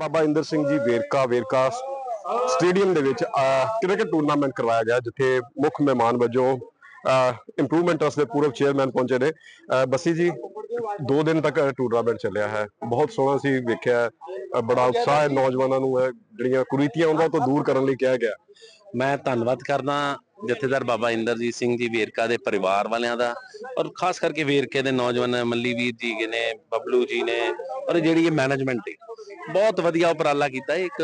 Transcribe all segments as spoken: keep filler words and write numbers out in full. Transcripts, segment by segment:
ਬਾਬਾ Inder Singh ji Verka Verka stadium ਦੇ ਵਿੱਚ cricket tournament ਕਰਵਾਇਆ ਗਿਆ, ਜਿੱਥੇ ਮੁੱਖ ਮਹਿਮਾਨ ਵਜੋਂ ਇੰਪਰੂਵਮੈਂਟ ਟਰਸਟ ਦੇ ਪੂਰਵ ਚੇਅਰਮੈਨ ਪਹੁੰਚੇ ਨੇ। ਬੱਸੀ ਜੀ, ਦੋ ਦਿਨ ਤੱਕ ਟੂਰਨਾਮੈਂਟ ਚੱਲਿਆ ਹੈ, ਬਹੁਤ ਸੋਹਣਾ ਸੀ ਵੇਖਿਆ, ਬੜਾ ਉਤਸ਼ਾਹ ਹੈ ਨੌਜਵਾਨਾਂ ਨੂੰ, ਜਿਹੜੀਆਂ ਕੁਰੀਤੀਆਂ ਉਹਨਾਂ ਤੋਂ ਦੂਰ ਕਰਨ ਲਈ ਕਿਹਾ ਗਿਆ। ਮੈਂ ਧੰਨਵਾਦ ਕਰਦਾ ਜਥੇਦਾਰ ਬਾਬਾ ਇੰਦਰਜੀਤ ਸਿੰਘ ਜੀ ਵੇਰਕਾ ਦੇ ਪਰਿਵਾਰ ਵਾਲਿਆਂ ਦਾ, ਔਰ ਖਾਸ ਕਰਕੇ ਵੇਰਕੇ ਦੇ ਨੌਜਵਾਨ ਮੱਲੀ ਵੀਰ ਜੀ ਨੇ, ਬਬਲੂ ਜੀ ਨੇ, ਔਰ ਜਿਹੜੀ ਇਹ ਮੈਨੇਜਮੈਂਟ ਹੈ ਬਹੁਤ ਵਧੀਆ ਉਪਰਾਲਾ ਕੀਤਾ। ਇੱਕ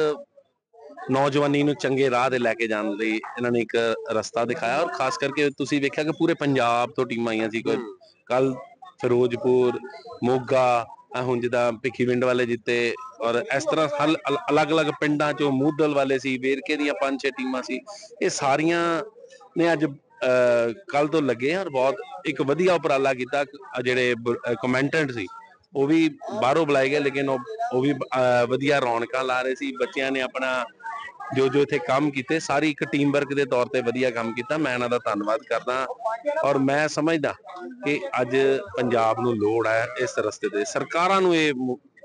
ਨੌਜਵਾਨੀ ਨੂੰ ਚੰਗੇ ਰਾਹ ਤੇ ਲੈ ਕੇ ਜਾਣ ਲਈ ਇਹਨਾਂ ਨੇ ਇੱਕ ਰਸਤਾ ਦਿਖਾਇਆ, ਔਰ ਖਾਸ ਕਰਕੇ ਤੁਸੀਂ ਵੇਖਿਆ ਕਿ ਪੂਰੇ ਪੰਜਾਬ ਤੋਂ ਟੀਮਾਂ ਆਈਆਂ ਸੀ। ਕੋਈ ਕੱਲ ਫਿਰੋਜ਼ਪੁਰ, ਮੋਗਾ, ਹੁਣ ਜਿੱਦਾਂ ਭਿੱਖੀਵਿੰਡ ਵਾਲੇ ਜਿੱਤੇ, ਔਰ ਇਸ ਤਰ੍ਹਾਂ ਹਲ ਅਲੱਗ-ਅਲੱਗ ਪਿੰਡਾਂ ਚੋਂ ਮੂਦਲ ਵਾਲੇ ਸੀ, ਵੇਰਕੇ ਦੀਆਂ ਪੰਜ ਛੇ ਟੀਮਾਂ ਸੀ। ਇਹ ਸਾਰੀਆਂ ਨੇ ਅੱਜ ਕੱਲ ਤੋਂ ਲੱਗੇ, ਔਰ ਬਹੁਤ ਇੱਕ ਵਧੀਆ ਉਪਰਾਲਾ ਕੀਤਾ। ਜਿਹੜੇ ਕਮੈਂਟੈਂਟ ਸੀ ਉਹ ਵੀ ਬਾਹਰੋਂ ਬੁਲਾਏ ਗਏ, ਲੇਕਿਨ ਉਹ ਉਹ ਵੀ ਵਧੀਆ ਰੌਣਕਾਂ ਲਾ ਰਹੇ ਸੀ। ਬੱਚਿਆਂ ਨੇ ਆਪਣਾ ਜੋ ਜੋ ਇੱਥੇ ਕੰਮ ਕੀਤੇ, ਸਾਰੀ ਇੱਕ ਟੀਮ ਵਰਕ ਦੇ ਤੌਰ ਤੇ ਵਧੀਆ ਕੰਮ ਕੀਤਾ। ਮੈਂ ਇਹਨਾਂ ਦਾ ਧੰਨਵਾਦ ਕਰਦਾ, ਔਰ ਮੈਂ ਸਮਝਦਾ ਕਿ ਅੱਜ ਪੰਜਾਬ ਨੂੰ ਲੋੜ ਹੈ ਇਸ ਰਸਤੇ ਤੇ। ਸਰਕਾਰਾਂ ਨੂੰ ਇਹ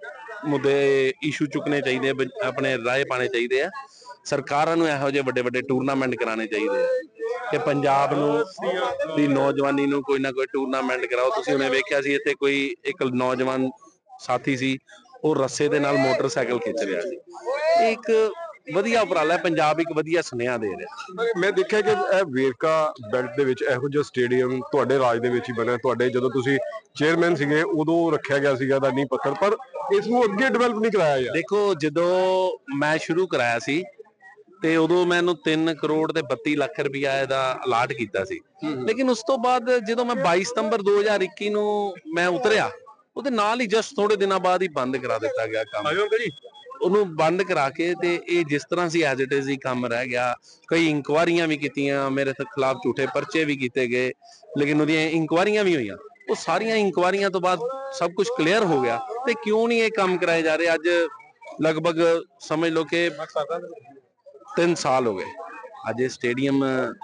ਮੁੱਦੇ ਇਸ਼ੂ ਚੁੱਕਣੇ ਚਾਹੀਦੇ, ਆਪਣੇ ਰਾਏ ਪਾਣੇ ਚਾਹੀਦੇ ਆ। ਸਰਕਾਰਾਂ ਨੂੰ ਇਹੋ ਜਿਹੇ ਵੱਡੇ ਵੱਡੇ ਟੂਰਨਾਮੈਂਟ ਕਰਾਉਣੇ ਚਾਹੀਦੇ ਆ ਕਿ ਪੰਜਾਬ ਨੂੰ ਦੀ ਨੌਜਵਾਨੀ ਨੂੰ ਕੋਈ ਨਾ ਕੋਈ ਟੂਰਨਾਮੈਂਟ ਕਰਾਓ। ਤੁਸੀਂ ਉਹਨੇ ਵੇਖਿਆ ਸੀ ਇੱਥੇ ਕੋਈ ਇੱਕ ਨੌਜਵਾਨ ਸਾਥੀ ਸੀ, ਉਹ ਰੱਸੇ ਦੇ ਨਾਲ ਮੋਟਰਸਾਈਕਲ ਖਿੱਚ ਰਿਹਾ ਸੀ। ਇਹ ਇੱਕ ਵਧੀਆ ਉਪਰਾਲਾ, ਪੰਜਾਬ ਇੱਕ ਵਧੀਆ ਸੁਨੇਹਾ ਦੇ ਰਿਹਾ। ਮੈਂ ਦੇਖਿਆ ਕਿ ਇਹ ਵੇਰਕਾ ਬੈਲਟ ਦੇ ਵਿੱਚ ਇਹੋ ਜਿਹਾ ਸਟੇਡੀਅਮ ਤੁਹਾਡੇ ਰਾਜ ਦੇ ਵਿੱਚ ਹੀ ਬਣਿਆ। ਤੁਹਾਡੇ ਜਦੋਂ ਤੁਸੀਂ ਚੇਅਰਮੈਨ ਸੀਗੇ ਉਦੋਂ ਰੱਖਿਆ ਗਿਆ ਸੀਗਾ ਦਾ ਨੀਂਹ ਪੱਥਰ, ਪਰ ਇਸ ਨੂੰ ਅੱਗੇ ਡਿਵੈਲਪ ਨਹੀਂ ਕਰਾਇਆ ਗਿਆ। ਦੇਖੋ, ਜਦੋਂ ਮੈਂ ਸ਼ੁਰੂ ਕਰਾਇਆ ਸੀ ਤੇ ਉਦੋਂ ਮੈਨੂੰ ਤਿੰਨ ਕਰੋੜ ਤੇ ਬੱਤੀ ਲੱਖ ਰੁਪਇਆ ਇਹਦਾ ਅਲਾਟ ਕੀਤਾ ਸੀ, ਲੇਕਿਨ ਉਸ ਤੋਂ ਬਾਅਦ ਜਦੋਂ ਮੈਂ ਬਾਈ ਸਤੰਬਰ ਦੋ ਹਜ਼ਾਰ ਇੱਕੀ ਨੂੰ ਮੈਂ ਉਤਰਿਆ, ਉਹਦੇ ਨਾਲ ਹੀ ਜਸਟ ਥੋੜੇ ਦਿਨਾਂ ਬਾਅਦ ਹੀ ਬੰਦ ਕਰਾ ਦਿੱਤਾ ਗਿਆ ਕੰਮ। ਉਹਨੂੰ ਬੰਦ ਕਰਾ ਕੇ ਤੇ ਇਹ ਜਿਸ ਤਰ੍ਹਾਂ ਸੀ ਐਜ਼ ਇਟ ਇਜ਼ ਹੀ ਕੰਮ ਰਹਿ ਗਿਆ। ਕਈ ਇਨਕੁਆਰੀਆਂ ਵੀ ਕੀਤੀਆਂ, ਮੇਰੇ ਖਿਲਾਫ ਝੂਠੇ ਪਰਚੇ ਵੀ ਕੀਤੇ ਗਏ, ਲੇਕਿਨ ਉਹਦੀਆਂ ਇਨਕੁਆਰੀਆਂ ਵੀ ਹੋਈਆਂ। ਉਹ ਸਾਰੀਆਂ ਇਨਕੁਆਰੀਆਂ ਤੋਂ ਬਾਅਦ ਸਭ ਕੁਝ ਕਲੀਅਰ ਹੋ ਗਿਆ, ਤੇ ਕਿਉਂ ਨਹੀਂ ਇਹ ਕੰਮ ਕਰਾਏ ਜਾ ਰਹੇ। ਅੱਜ ਲਗਭਗ ਸਮਝ ਲਓ ਕਿ ਤਿੰਨ ਸਾਲ ਹੋ ਗਏ। ਅੱਜ ਇਹ ਸਟੇਡੀਅਮ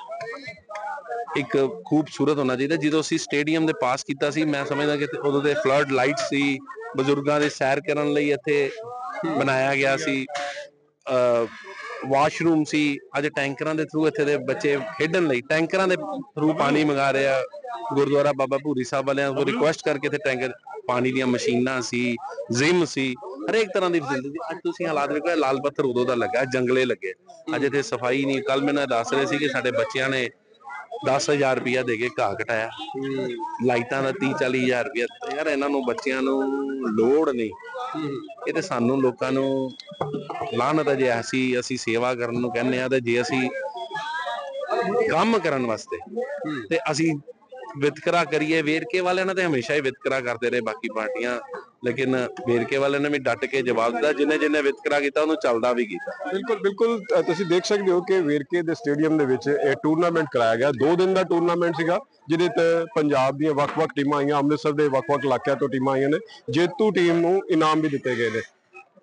ਇੱਕ ਖੂਬਸੂਰਤ ਹੋਣਾ ਚਾਹੀਦਾ। ਜਦੋਂ ਅਸੀਂ ਸਟੇਡੀਅਮ ਦੇ ਪਾਸ ਕੀਤਾ ਸੀ, ਮੈਂ ਸਮਝਦਾ ਕਿ ਉਦੋਂ ਦੇ ਫਲੱਡ ਲਾਈਟ ਸੀ, ਬਜ਼ੁਰਗਾਂ ਦੇ ਸੈਰ ਕਰਨ ਲਈ ਇੱਥੇ ਬਣਾਇਆ ਗਿਆ ਸੀ, ਵਾਸ਼ਰੂਮ ਸੀ। ਅੱਜ ਟੈਂਕਰਾਂ ਦੇ ਥਰੂ ਇੱਥੇ ਦੇ ਬੱਚੇ ਖੇਡਣ ਲਈ ਟੈਂਕਰਾਂ ਦੇ ਥਰੂ ਪਾਣੀ ਮੰਗਾ ਰਹੇ ਆ। ਗੁਰਦੁਆਰਾ ਬਾਬਾ ਭੂਰੀ ਸਾਹਿਬ ਵਾਲਿਆਂ ਤੋਂ ਰਿਕੁਐਸਟ ਕਰਕੇ ਇੱਥੇ ਟੈਂਕਰ ਪਾਣੀ ਦੀਆਂ ਮਸ਼ੀਨਾਂ ਸੀ, ਜਿਮ ਸੀ, ਹਰੇਕ ਤਰ੍ਹਾਂ ਦੀ ਫੈਸਿਲਿਟੀ। ਅੱਜ ਤੁਸੀਂ ਹਾਲਾਤ ਵੇਖੋ, ਲਾਲ ਪੱਥਰ ਉਦੋਂ ਦਾ ਲੱਗਾ, ਜੰਗਲੇ ਲੱਗੇ, ਅੱਜ ਇੱਥੇ ਸਫਾਈ ਨਹੀਂ। ਕੱਲ ਮੈਨੂੰ ਦੱਸ ਰਹੇ ਸੀ ਕਿ ਸਾਡੇ ਬੱਚਿਆਂ ਨੇ ਦਸ ਹਜ਼ਾਰ ਰੁਪਇਆ ਦੇ ਕੇ ਘਾਹ ਘਟਾਇਆ, ਲਾਈਟਾਂ ਦਾ ਤੀਹ ਚਾਲੀ ਹਜ਼ਾਰ ਰੁਪਇਆ। ਯਾਰ ਇਹਨਾਂ ਨੂੰ ਬੱਚਿਆਂ ਨੂੰ ਲੋੜ ਨਹੀਂ, ਇਹ ਤੇ ਸਾਨੂੰ ਲੋਕਾਂ ਨੂੰ ਲਾਹਨਤ ਹੈ ਜੇ ਅਸੀਂ ਅਸੀਂ ਸੇਵਾ ਕਰਨ ਨੂੰ ਕਹਿੰਦੇ ਆ, ਤੇ ਜੇ ਅਸੀਂ ਕੰਮ ਕਰਨ ਵਾਸਤੇ ਤੇ ਅਸੀਂ ਵਿਤਕਰਾ ਕਰੀਏ। ਵੇਰਕੇ ਵਾਲਿਆਂ ਨੇ ਤੇ ਹਮੇਸ਼ਾ ਹੀ ਵਿਤਕਰਾ ਕਰਦੇ ਰਹੇ ਬਾਕੀ ਪਾਰਟੀਆਂ, ਲੇਕਿਨ ਵੇਰਕੇ ਵਾਲਿਆਂ ਨੇ ਵੀ ਡਟ ਕੇ ਜਵਾਬ ਦਿੱਤਾ। ਜਿਹਨੇ ਜਿਹਨੇ ਵਿਤਕਰਾ ਕੀਤਾ ਉਹਨੂੰ ਚੱਲਦਾ ਵੀ ਕੀਤਾ। ਬਿਲਕੁਲ ਬਿਲਕੁਲ ਤੁਸੀਂ ਦੇਖ ਸਕਦੇ ਹੋ ਕਿ ਵੇਰਕੇ ਦੇ ਸਟੇਡੀਅਮ ਦੇ ਵਿੱਚ ਇਹ ਟੂਰਨਾਮੈਂਟ ਕਰਾਇਆ ਗਿਆ। ਦੋ ਦਿਨ ਦਾ ਟੂਰਨਾਮੈਂਟ ਸੀਗਾ, ਜਿਹਦੇ ਤੇ ਪੰਜਾਬ ਦੀਆਂ ਵੱਖ-ਵੱਖ ਟੀਮਾਂ ਆਈਆਂ, ਅੰਮ੍ਰਿਤਸਰ ਦੇ ਵੱਖ-ਵੱਖ ਇਲਾਕਿਆਂ ਤੋਂ ਟੀਮਾਂ ਆਈਆਂ ਨੇ। ਜੇਤੂ ਟੀਮ ਨੂੰ ਇਨਾਮ ਵੀ ਦਿੱਤੇ ਗਏ ਨੇ।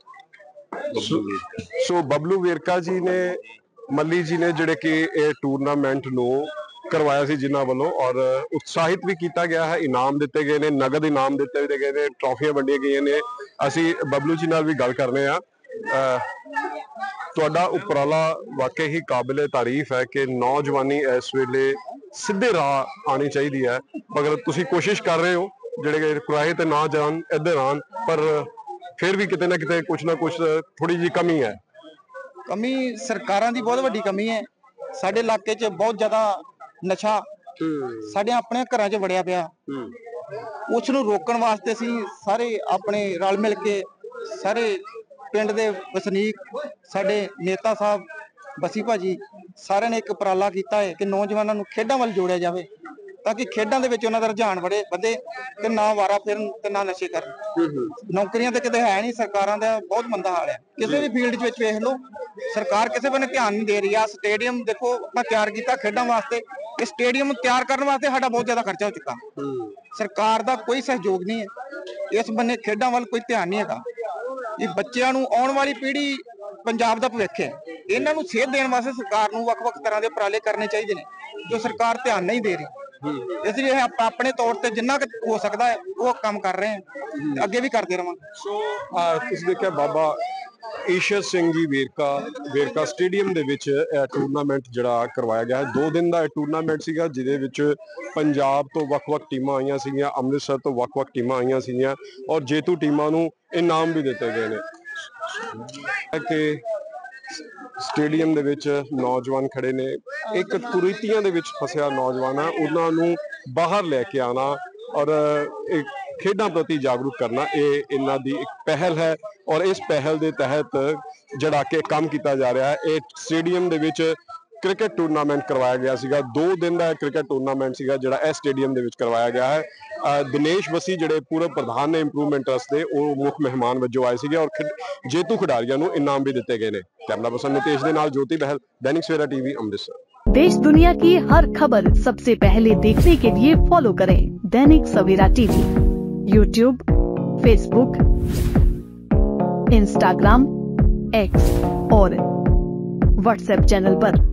ਸੋ ਬਬਲੂ ਵੇਰਕਾ ਜੀ ਨੇ, ਮੱਲੀ ਜੀ ਨੇ, ਜਿਹੜੇ ਕਿ ਇਹ ਟੂਰਨਾਮੈਂਟ ਨੂੰ ਕਰਵਾਇਆ ਸੀ ਜਿਨ੍ਹਾਂ ਵੱਲੋਂ, ਔਰ ਉਤਸ਼ਾਹਿਤ ਵੀ ਕੀਤਾ ਗਿਆ ਹੈ। ਇਨਾਮ ਦਿੱਤੇ ਗਏ ਨੇ, ਨਗਦ ਇਨਾਮ ਦਿੱਤੇ ਗਏ ਨੇ, ਟਰਾਫੀਆਂ ਵੰਡੀਆਂ ਗਈਆਂ ਨੇ। ਅਸੀਂ ਬਬਲੂ ਜੀ ਨਾਲ ਵੀ ਗੱਲ ਕਰਨੇ ਆ। ਤੁਹਾਡਾ ਉਪਰਾਲਾ ਵਾਕਈ ਹੀ ਕਾਬਿਲੇ ਤਾਰੀਫ ਹੈ ਕਿ ਨੌਜਵਾਨੀ ਇਸ ਵੇਲੇ ਸਿੱਧੇ ਰਾਹ ਆਉਣੀ ਚਾਹੀਦੀ ਹੈ, ਮਗਰ ਤੁਸੀਂ ਕੋਸ਼ਿਸ਼ ਕਰ ਰਹੇ ਹੋ ਜਿਹੜੇ ਕੁਰਾਹੇ ਤੇ ਨਾ ਜਾਣ, ਇੱਧਰ ਆਉਣ, ਪਰ ਫਿਰ ਵੀ ਕਿਤੇ ਨਾ ਕਿਤੇ ਕੁਛ ਨਾ ਕੁਛ ਥੋੜੀ ਜਿਹੀ ਕਮੀ ਹੈ। ਕਮੀ ਸਰਕਾਰਾਂ ਦੀ ਬਹੁਤ ਵੱਡੀ ਕਮੀ ਹੈ। ਸਾਡੇ ਇਲਾਕੇ 'ਚ ਬਹੁਤ ਜ਼ਿਆਦਾ ਨਸ਼ਾ ਸਾਡੇ ਆਪਣੇ ਘਰਾਂ 'ਚ ਵੜਿਆ ਪਿਆ। ਉਸ ਨੂੰ ਰੋਕਣ ਵਾਸਤੇ ਅਸੀਂ ਸਾਰੇ ਆਪਣੇ ਰਲ ਮਿਲ ਕੇ, ਸਾਰੇ ਪਿੰਡ ਦੇ ਵਸਨੀਕ, ਸਾਡੇ ਨੇਤਾ ਸਾਹਿਬ, ਬੱਸੀ ਭਾਜੀ, ਸਾਰਿਆਂ ਨੇ ਇੱਕ ਉਪਰਾਲਾ ਕੀਤਾ ਹੈ ਕਿ ਨੌਜਵਾਨਾਂ ਨੂੰ ਖੇਡਾਂ ਵੱਲ ਜੋੜਿਆ ਜਾਵੇ, ਤਾਂ ਕਿ ਖੇਡਾਂ ਦੇ ਵਿੱਚ ਉਹਨਾਂ ਦਾ ਰੁਝਾਨ ਬੜੇ ਵਧੇ ਤੇ ਨਾ ਵਾਰਾ ਫਿਰਨ ਤੇ ਨਾ ਨਸ਼ੇ ਕਰਨ। ਨੌਕਰੀਆਂ ਤੇ ਕਿਤੇ ਹੈ ਨਹੀਂ, ਸਰਕਾਰਾਂ ਦਾ ਬਹੁਤ ਮੰਦਾ ਹਾਲ ਹੈ। ਕਿਸੇ ਵੀ ਫੀਲਡ ਵਿੱਚ ਵੇਖ ਲਓ, ਸਰਕਾਰ ਕਿਸੇ ਬੰਨੇ ਧਿਆਨ ਨਹੀਂ ਦੇ ਰਹੀ ਆ। ਸਟੇਡੀਅਮ ਦੇਖੋ ਆਪਾਂ ਤਿਆਰ ਕੀਤਾ ਖੇਡਾਂ ਵਾਸਤੇ, ਇਹ ਸਟੇਡੀਅਮ ਤਿਆਰ ਕਰਨ ਵਾਸਤੇ ਸਾਡਾ ਬਹੁਤ ਜ਼ਿਆਦਾ ਖਰਚਾ ਹੋ ਚੁੱਕਾ। ਸਰਕਾਰ ਦਾ ਕੋਈ ਸਹਿਯੋਗ ਨਹੀਂ ਹੈ ਇਸ ਬੰਨੇ, ਖੇਡਾਂ ਵੱਲ ਕੋਈ ਧਿਆਨ ਨਹੀਂ ਹੈਗਾ। ਇਹ ਬੱਚਿਆਂ ਨੂੰ, ਆਉਣ ਵਾਲੀ ਪੀੜ੍ਹੀ ਪੰਜਾਬ ਦਾ ਭਵਿੱਖ ਹੈ, ਇਹਨਾਂ ਨੂੰ ਸੇਧ ਦੇਣ ਵਾਸਤੇ ਸਰਕਾਰ ਨੂੰ ਵੱਖ-ਵੱਖ ਤਰ੍ਹਾਂ ਦੇ ਉਪਰਾਲੇ ਕਰਨੇ ਚਾਹੀਦੇ ਨੇ, ਜੋ ਸਰਕਾਰ ਧਿਆਨ ਨਹੀਂ ਦੇ ਰਹੀ। ਇਸ ਲਈ ਆਪਾਂ ਆਪਣੇ ਤੌਰ ਤੇ ਜਿੰਨਾ ਕੁ ਹੋ ਸਕਦਾ ਹੈ ਉਹ ਕੰਮ ਕਰ ਰਹੇ ਹਾਂ, ਅੱਗੇ ਵੀ ਕਰਦੇ ਰਵਾਂਗੇ। ਸੋ ਤੁਸੀਂ ਦੇਖਿਆ ਬਾਬਾ ਈਸ਼ਰ ਸਿੰਘ ਜੀ ਵੇਰਕਾ ਵੇਰਕਾ ਸਟੇਡੀਅਮ ਦੇ ਵਿੱਚ ਇਹ ਟੂਰਨਾਮੈਂਟ ਜਿਹੜਾ ਕਰਵਾਇਆ ਗਿਆ ਹੈ। ਦੋ ਦਿਨ ਦਾ ਇਹ ਟੂਰਨਾਮੈਂਟ ਸੀਗਾ, ਜਿਹਦੇ ਵਿੱਚ ਪੰਜਾਬ ਤੋਂ ਵੱਖ-ਵੱਖ ਟੀਮਾਂ ਆਈਆਂ ਸੀਗੀਆਂ, ਅੰਮ੍ਰਿਤਸਰ ਤੋਂ ਵੱਖ-ਵੱਖ ਟੀਮਾਂ ਆਈਆਂ ਸੀਗੀਆਂ ਔਰ ਜੇਤੂ ਟੀਮਾਂ ਨੂੰ ਇਨਾਮ ਵੀ ਦਿੱਤੇ ਗਏ ਨੇ। ਕਿ ਸਟੇਡੀਅਮ ਦੇ ਵਿੱਚ ਨੌਜਵਾਨ ਖੜੇ ਨੇ, ਇੱਕ ਕੁਰੀਤੀਆਂ ਦੇ ਵਿੱਚ ਫਸਿਆ ਨੌਜਵਾਨ ਆ, ਉਹਨਾਂ ਨੂੰ ਬਾਹਰ ਲੈ ਕੇ ਆਉਣਾ ਔਰ ਇੱਕ ਖੇਡਾਂ ਪ੍ਰਤੀ ਜਾਗਰੂਕ ਕਰਨਾ, ਇਹ ਇਹਨਾਂ ਦੀ ਇੱਕ ਪਹਿਲ ਹੈ ਔਰ ਇਸ ਪਹਿਲ ਦੇ ਤਹਿਤ ਜਿਹੜਾ ਕਿ ਕੰਮ ਕੀਤਾ ਜਾ ਰਿਹਾ ਹੈ। ਇਹ ਸਟੇਡੀਅਮ ਦੇ ਵਿੱਚ ਕ੍ਰਿਕਟ ਟੂਰਨਾਮੈਂਟ ਕਰਵਾਇਆ ਗਿਆ ਸੀਗਾ। ਦੋ ਦਿਨ ਦਾ ਕ੍ਰਿਕਟ ਟੂਰਨਾਮੈਂਟ ਸੀਗਾ ਜਿਹੜਾ ਇਸ ਸਟੇਡੀਅਮ ਦੇ ਵਿੱਚ ਕਰਵਾਇਆ ਗਿਆ ਹੈ। ਦਿਨੇਸ਼ ਵਸੀ ਜਿਹੜੇ ਪੂਰਵ ਪ੍ਰਧਾਨ ਨੇ ਇੰਪਰੂਵਮੈਂਟ ਟਰਸਟ ਦੇ, ਉਹ ਮੁੱਖ ਮਹਿਮਾਨ ਵਜੋਂ ਆਏ ਸੀਗੇ ਔਰ ਜੇਤੂ ਖਿਡਾਰੀਆਂ ਨੂੰ ਇਨਾਮ ਵੀ ਦਿੱਤੇ ਗਏ ਨੇ। कैमरा पर्सन नितेश के नाल ज्योति बहल, दैनिक सवेरा टीवी अमृतसर। देश दुनिया की हर खबर सबसे पहले देखने के लिए फॉलो करें Dainik Savera TV, YouTube, Facebook, Instagram, X और व्हाट्सएप चैनल पर।